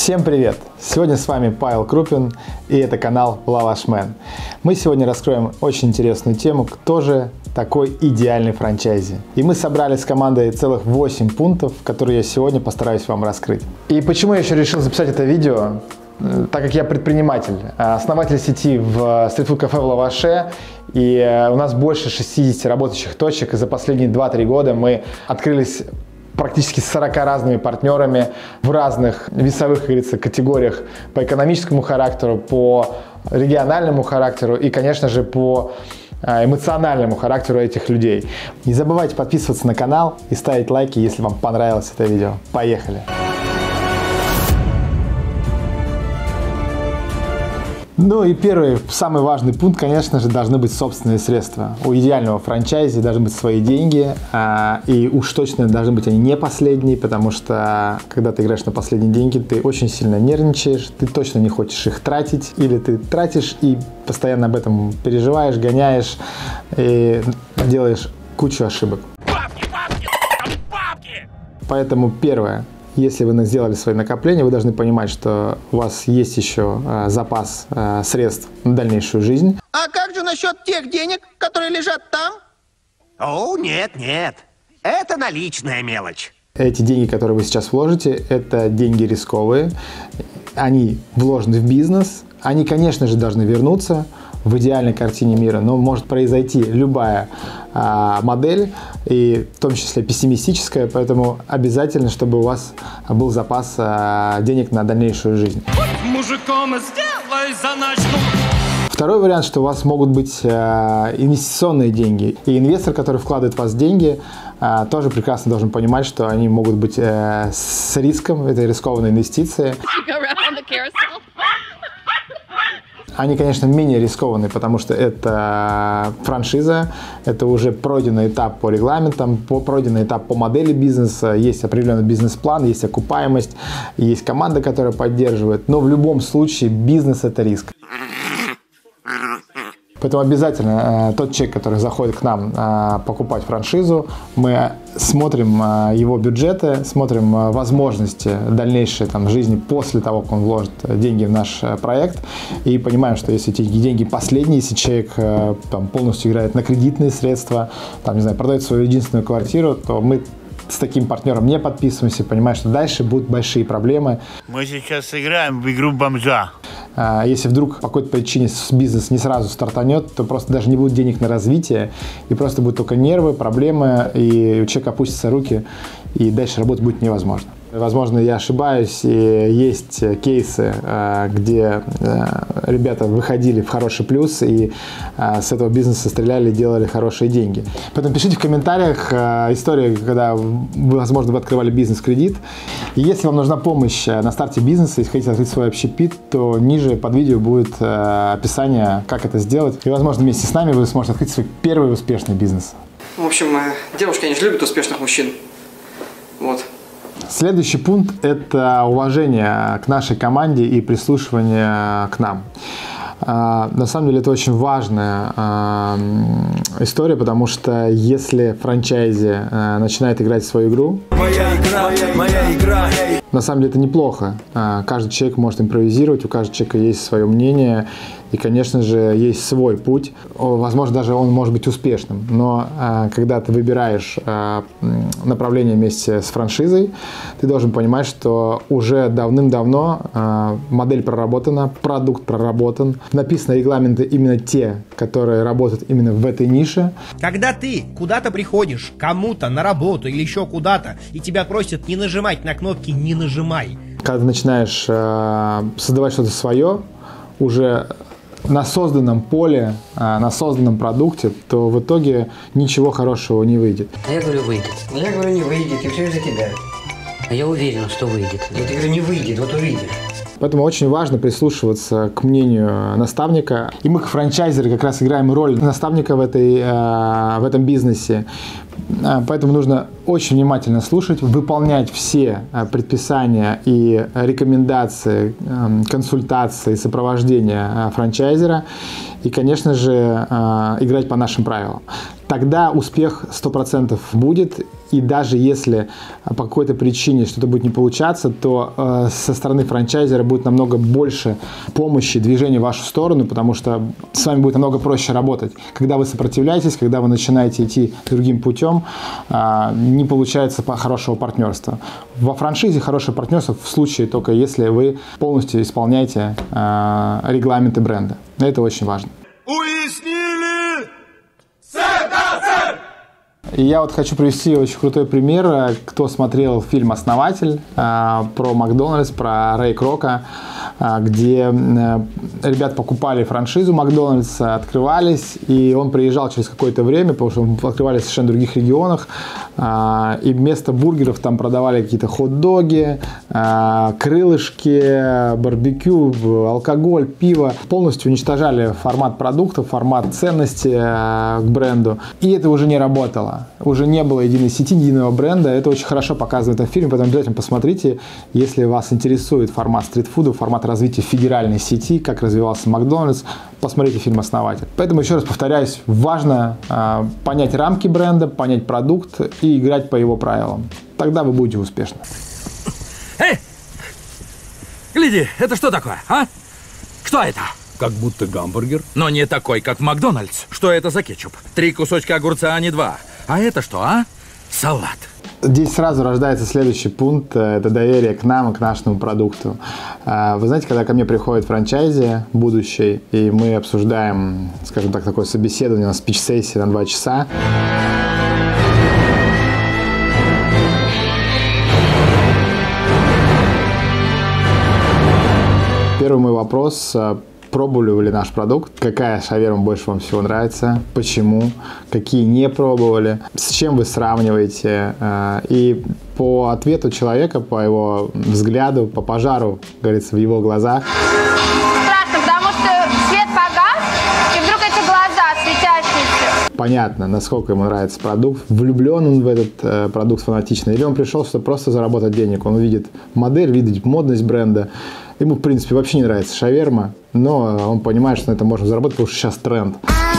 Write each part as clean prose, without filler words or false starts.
Всем привет! Сегодня с вами Павел Крупин, и это канал Лавашмен. Мы сегодня раскроем очень интересную тему, кто же такой идеальный франчайзи. И мы собрали с командой целых 8 пунктов, которые я сегодня постараюсь вам раскрыть. И почему я еще решил записать это видео? Так как я предприниматель, основатель сети в стритфуд-кафе в Лаваше, и у нас больше 60 работающих точек, и за последние 2-3 года мы открылись практически с 40 разными партнерами в разных весовых, как говорится, категориях по экономическому характеру, по региональному характеру и, конечно же, по эмоциональному характеру этих людей. Не забывайте подписываться на канал и ставить лайки, если вам понравилось это видео. Поехали! Ну и первый, самый важный пункт, конечно же, должны быть собственные средства. У идеального франчайзи должны быть свои деньги, и уж точно должны быть они не последние, потому что когда ты играешь на последние деньги, ты очень сильно нервничаешь, ты точно не хочешь их тратить, или ты тратишь и постоянно об этом переживаешь, гоняешь и делаешь кучу ошибок. Поэтому первое. Если вы сделали свои накопления, вы должны понимать, что у вас есть еще запас средств на дальнейшую жизнь. А как же насчет тех денег, которые лежат там? О, нет, это наличная мелочь. Эти деньги, которые вы сейчас вложите, это деньги рисковые. Они вложены в бизнес. Они, конечно же, должны вернуться в идеальной картине мира, но может произойти любая модель, и в том числе пессимистическая, поэтому обязательно, чтобы у вас был запас денег на дальнейшую жизнь. Мужиком сделай заначку. Второй вариант, что у вас могут быть инвестиционные деньги, и инвестор, который вкладывает в вас деньги, тоже прекрасно должен понимать, что они могут быть с риском, это рискованные инвестиции. Они, конечно, менее рискованные, потому что это франшиза, это уже пройденный этап по регламентам, пройденный этап по модели бизнеса, есть определенный бизнес-план, есть окупаемость, есть команда, которая поддерживает, но в любом случае бизнес – это риск. Поэтому обязательно тот человек, который заходит к нам покупать франшизу, мы смотрим его бюджеты, смотрим возможности дальнейшей жизни после того, как он вложит деньги в наш проект, и понимаем, что если эти деньги последние, если человек полностью играет на кредитные средства, не знаю, продает свою единственную квартиру, то мы с таким партнером не подписываемся, понимаем, что дальше будут большие проблемы. Мы сейчас играем в игру бомжа. Если вдруг по какой-то причине бизнес не сразу стартанет, то просто даже не будет денег на развитие, и просто будут только нервы, проблемы, и у человека опустятся руки, и дальше работать будет невозможно. Возможно, я ошибаюсь, и есть кейсы, где ребята выходили в хороший плюс и с этого бизнеса стреляли, делали хорошие деньги. Поэтому пишите в комментариях историю, когда вы, возможно, вы открывали бизнес-кредит. И если вам нужна помощь на старте бизнеса, если хотите открыть свой общепит, то ниже под видео будет описание, как это сделать. И, возможно, вместе с нами вы сможете открыть свой первый успешный бизнес. В общем, девушки, они же любят успешных мужчин. Вот. Следующий пункт – это уважение к нашей команде и прислушивание к нам. На самом деле это очень важная история, потому что если франчайзи начинает играть в свою игру, моя игра. На самом деле это неплохо. Каждый человек может импровизировать, у каждого человека есть свое мнение, и, конечно же, есть свой путь. Возможно, даже он может быть успешным. Но когда ты выбираешь направление вместе с франшизой, ты должен понимать, что уже давным-давно модель проработана, продукт проработан, написаны регламенты именно те, которые работают именно в этой нише. Когда ты куда-то приходишь, кому-то на работу или еще куда-то, и тебя просят не нажимать на кнопки, не нажимай. Когда ты начинаешь создавать что-то свое, уже на созданном поле, на созданном продукте, то в итоге ничего хорошего не выйдет. А я говорю, выйдет. Но я говорю, не выйдет, и все из-за тебя. А я уверен, что выйдет. Я говорю, не выйдет, вот увидишь. Поэтому очень важно прислушиваться к мнению наставника. И мы, как франчайзеры, как раз играем роль наставника в этом бизнесе. Поэтому нужно очень внимательно слушать, выполнять все предписания и рекомендации, консультации, сопровождения франчайзера и, конечно же, играть по нашим правилам. тогда успех 100% будет. И даже если по какой-то причине что-то будет не получаться, то со стороны франчайзера будет намного больше помощи, движения в вашу сторону, потому что с вами будет намного проще работать. Когда вы сопротивляетесь, когда вы начинаете идти другим путем, не получается хорошего партнерства. Во франшизе хорошее партнерство в случае только если вы полностью исполняете регламенты бренда. Это очень важно. Уяснили? И я вот хочу привести очень крутой пример. Кто смотрел фильм «Основатель» про Макдональдс, про Рэй Крока, где ребят покупали франшизу Макдональдс, открывались, и он приезжал через какое-то время, потому что мы открывались в совершенно других регионах, и вместо бургеров там продавали какие-то хот-доги, крылышки, барбекю, алкоголь, пиво. Полностью уничтожали формат продуктов, формат ценности к бренду, и это уже не работало. Уже не было единой сети, единого бренда. Это очень хорошо показывает этот фильм, поэтому обязательно посмотрите, если вас интересует формат стритфуда, формат развития федеральной сети, как развивался Макдональдс, посмотрите фильм «Основатель». Поэтому, еще раз повторяюсь, важно понять рамки бренда, понять продукт и играть по его правилам. Тогда вы будете успешны. Эй! Гляди, это что такое, а? Что это? Как будто гамбургер. Но не такой, как в Макдональдс. Что это за кетчуп? 3 кусочка огурца, а не 2. А это что, а? Салат. Здесь сразу рождается следующий пункт. Это доверие к нам и к нашему продукту. Вы знаете, когда ко мне приходит франчайзи будущий, и мы обсуждаем, скажем так, такое собеседование, на спич-сессии на 2 часа, первый мой вопрос: пробовали ли наш продукт, какая шаверма больше вам всего нравится, почему, какие не пробовали, с чем вы сравниваете. И по ответу человека, по его взгляду, по пожару, говорится, в его глазах. Страшно, потому что свет погас, и вдруг эти глаза светящиеся. Понятно, насколько ему нравится продукт, влюблен он в этот продукт фанатично, или он пришел, чтобы просто заработать денег. Он увидит модель, видит модность бренда. Ему, в принципе, вообще не нравится шаверма, но он понимает, что на это можно заработать, потому что сейчас тренд.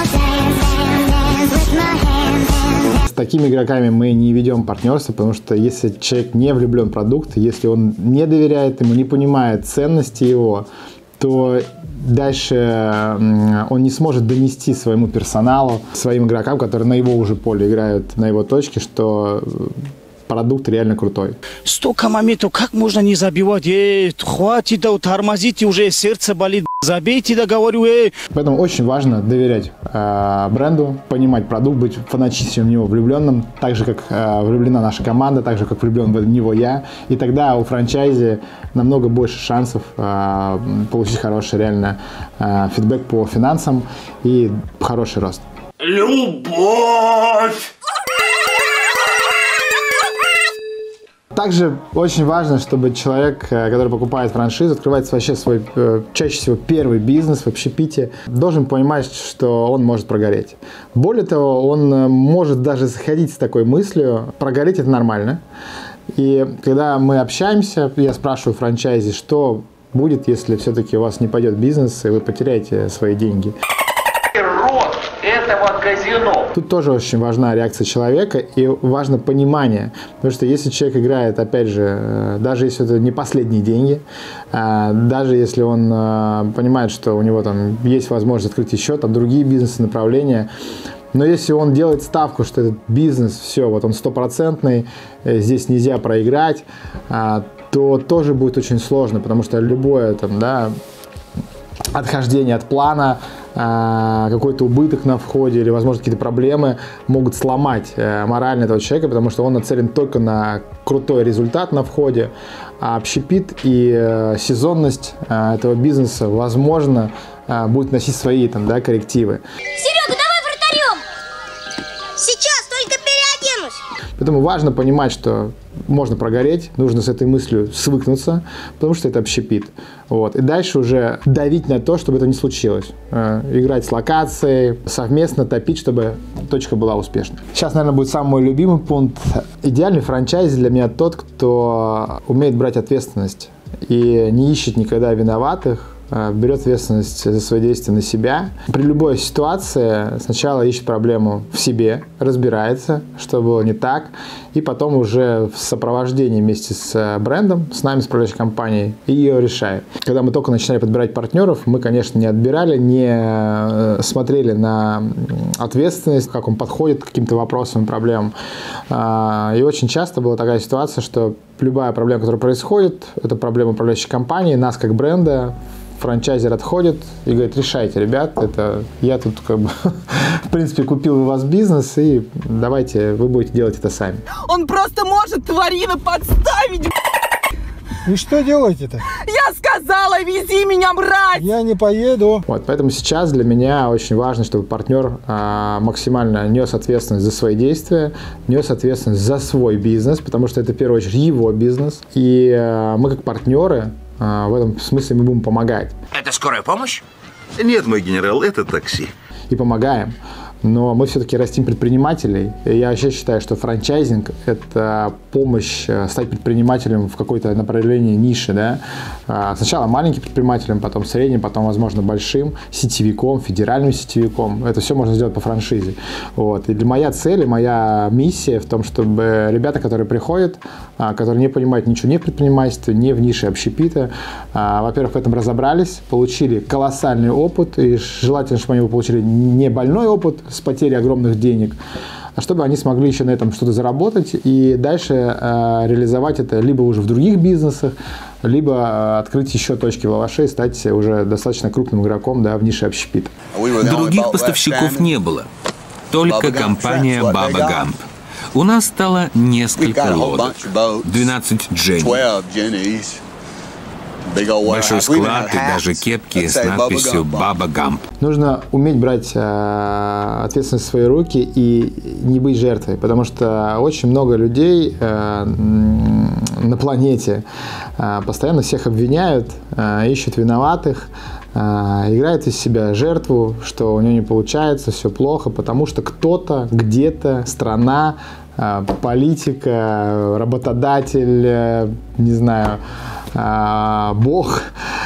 С такими игроками мы не ведем партнерство, потому что если человек не влюблен в продукт, если он не доверяет ему, не понимает ценности его, то дальше он не сможет донести своему персоналу, своим игрокам, которые на его уже поле играют, на его точке, что продукт реально крутой. Столько моментов, как можно не забивать? Хватит, да, тормозите, уже сердце болит, забейте, да, говорю, Поэтому очень важно доверять бренду, понимать продукт, быть фанатично в него влюбленным, так же, как влюблена наша команда, так же, как влюблен в него я. И тогда у франчайзи намного больше шансов получить хороший реально фидбэк по финансам и хороший рост. Любовь! Также очень важно, чтобы человек, который покупает франшизу, открывает вообще свой, чаще всего, первый бизнес в общепите, должен понимать, что он может прогореть. Более того, он может даже заходить с такой мыслью: прогореть — это нормально. И когда мы общаемся, я спрашиваю франчайзи, что будет, если все-таки у вас не пойдет бизнес, и вы потеряете свои деньги. Этого казино. Тут тоже очень важна реакция человека и важно понимание, потому что если человек играет, опять же, даже если это не последние деньги, даже если он понимает, что у него там есть возможность открыть еще там другие бизнес-направления, но если он делает ставку, что этот бизнес, все, вот он 100%, здесь нельзя проиграть, то тоже будет очень сложно, потому что любое там, да, отхождение от плана, какой-то убыток на входе или, возможно, какие-то проблемы могут сломать морально этого человека, потому что он нацелен только на крутой результат на входе, а общепит и сезонность этого бизнеса, возможно, будет носить свои там, да, коррективы. Серега, давай вратарем! Сейчас только переоденусь! Поэтому важно понимать, что можно прогореть, нужно с этой мыслью свыкнуться, потому что это общепит. Вот. И дальше уже давить на то, чтобы это не случилось. Играть с локацией, совместно топить, чтобы точка была успешной. Сейчас, наверное, будет самый мой любимый пункт. Идеальный франчайзи для меня тот, кто умеет брать ответственность и не ищет никогда виноватых, берет ответственность за свои действия на себя. При любой ситуации сначала ищет проблему в себе, разбирается, что было не так, и потом уже в сопровождении вместе с брендом, с нами, с управляющей компанией, ее решает. Когда мы только начинали подбирать партнеров, мы, конечно, не отбирали, не смотрели на ответственность, как он подходит к каким-то вопросам и проблемам. И очень часто была такая ситуация, что любая проблема, которая происходит, это проблема управляющей компании, нас как бренда, франчайзер отходит и говорит: решайте, ребят, это я тут как бы в принципе купил у вас бизнес, и давайте вы будете делать это сами. Он просто может тварина подставить. И что делаете-то? Я сказала, вези меня, мразь! Я не поеду. Вот, поэтому сейчас для меня очень важно, чтобы партнер максимально нес ответственность за свои действия, нес ответственность за свой бизнес, потому что это в первую очередь его бизнес. И мы как партнеры в этом смысле мы будем помогать. Это скорая помощь? Нет, мой генерал, это такси. И помогаем. Но мы все-таки растим предпринимателей. И я вообще считаю, что франчайзинг – это помощь стать предпринимателем в какой-то направлении ниши. Да? Сначала маленьким предпринимателем, потом средним, потом, возможно, большим, сетевиком, федеральным сетевиком. Это все можно сделать по франшизе. Вот. И моя цель, и моя миссия в том, чтобы ребята, которые приходят, которые не понимают ничего ни в предпринимательстве, ни в нише общепита, во-первых, в этом разобрались, получили колоссальный опыт, и желательно, чтобы они его получили не больной опыт с потерей огромных денег, а чтобы они смогли еще на этом что-то заработать и дальше реализовать это либо уже в других бизнесах, либо открыть еще точки в лаваше и стать уже достаточно крупным игроком, да, в нише общепита. Других поставщиков не было, только компания Baba Gump. У нас стало несколько лодок, 12 Дженни, большой склад и даже кепки с надписью Baba Gump. Нужно уметь брать ответственность в свои руки и не быть жертвой, потому что очень много людей на планете постоянно всех обвиняют, ищут виноватых, играет из себя жертву, что у нее не получается, все плохо, потому что кто-то, где-то, страна, политика, работодатель, не знаю, Бог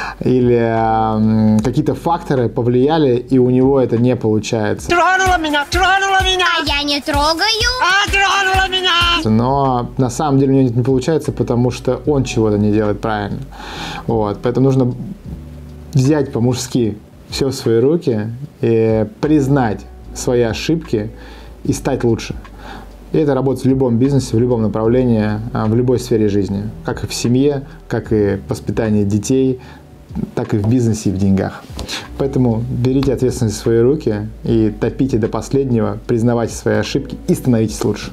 или какие-то факторы повлияли, и у него это не получается. Тронула меня! А я не трогаю. Тронула меня! Но на самом деле у него не получается, потому что он чего-то не делает правильно. Вот. Поэтому нужно взять по-мужски все в свои руки и признать свои ошибки и стать лучше. И это работает в любом бизнесе, в любом направлении, в любой сфере жизни. Как и в семье, как и в воспитании детей, так и в бизнесе и в деньгах. Поэтому берите ответственность в свои руки и топите до последнего, признавайте свои ошибки и становитесь лучше.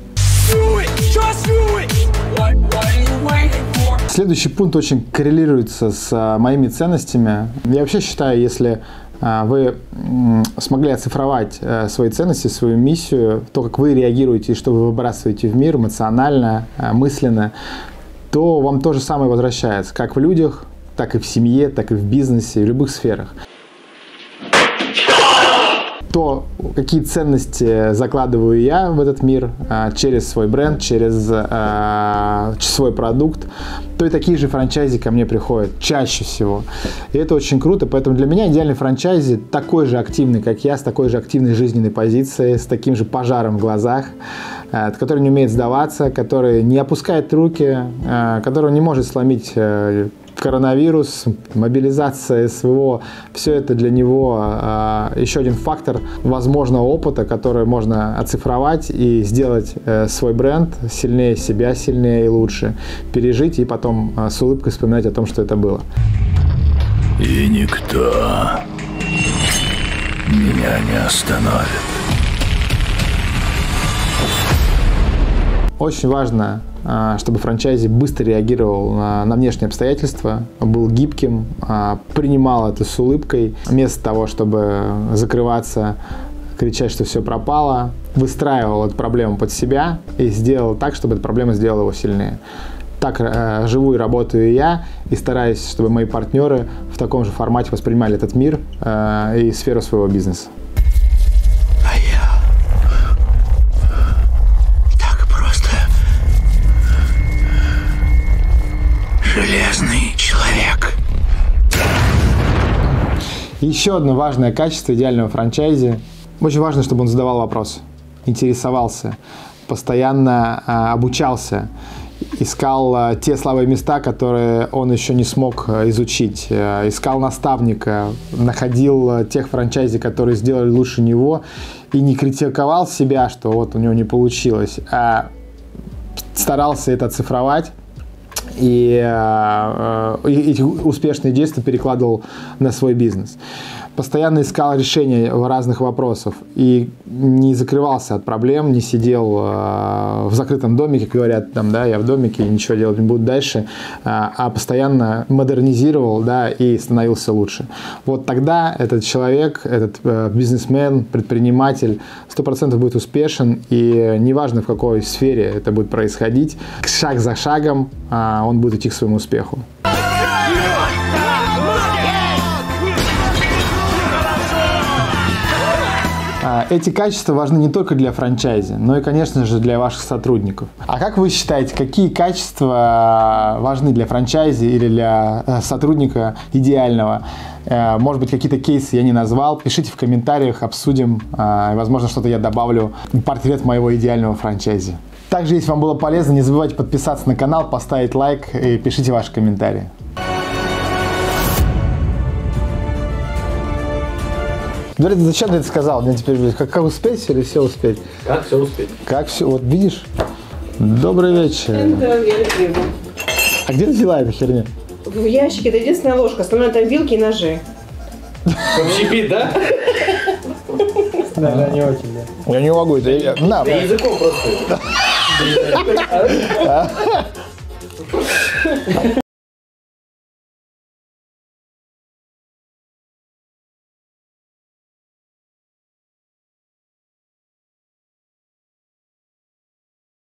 Следующий пункт очень коррелируется с моими ценностями. Я вообще считаю, если вы смогли оцифровать свои ценности, свою миссию, то, как вы реагируете и что вы выбрасываете в мир эмоционально, мысленно, то вам то же самое возвращается, как в людях, так и в семье, так и в бизнесе, в любых сферах. То, какие ценности закладываю я в этот мир через свой бренд, через свой продукт, то и такие же франчайзи ко мне приходят чаще всего. И это очень круто, поэтому для меня идеальный франчайзи такой же активный, как я, с такой же активной жизненной позицией, с таким же пожаром в глазах, который не умеет сдаваться, который не опускает руки, который не может сломить коронавирус, мобилизация СВО, все это для него еще один фактор возможного опыта, который можно оцифровать и сделать свой бренд сильнее себя, сильнее и лучше, пережить и потом с улыбкой вспоминать о том, что это было. И никто меня не остановит. Очень важно, чтобы франчайзи быстро реагировал на внешние обстоятельства, был гибким, принимал это с улыбкой, вместо того, чтобы закрываться, кричать, что все пропало, выстраивал эту проблему под себя и сделал так, чтобы эта проблема сделала его сильнее. Так живу и работаю я, и стараюсь, чтобы мои партнеры в таком же формате воспринимали этот мир и сферу своего бизнеса. Железный человек. Еще одно важное качество идеального франчайзи. Очень важно, чтобы он задавал вопросы, интересовался, постоянно обучался, искал те слабые места, которые он еще не смог изучить, искал наставника, находил тех франчайзи, которые сделали лучше него, и не критиковал себя, что вот у него не получилось, а старался это оцифровать и эти успешные действия перекладывал на свой бизнес. Постоянно искал решения разных вопросов и не закрывался от проблем, не сидел в закрытом домике, как говорят, там, да, я в домике, ничего делать не буду дальше, а постоянно модернизировал, да, и становился лучше. Вот тогда этот человек, этот бизнесмен, предприниматель 100% будет успешен, и неважно, в какой сфере это будет происходить, шаг за шагом он будет идти к своему успеху. Эти качества важны не только для франчайзи, но и, конечно же, для ваших сотрудников. А как вы считаете, какие качества важны для франчайзи или для сотрудника идеального? Может быть, какие-то кейсы я не назвал. Пишите в комментариях, обсудим. Возможно, что-то я добавлю в портрет моего идеального франчайзи. Также, если вам было полезно, не забывайте подписаться на канал, поставить лайк и пишите ваши комментарии. Говорит, зачем ты это сказал? Мне теперь, как успеть или все успеть? Как все успеть? Как все? Вот видишь? Добрый вечер. А где ты взяла эту херню? В ящике. Это единственная ложка. Остальное там вилки и ножи. Общепит, да? Да, не очень, да. Я не могу. Это на, да языком просто.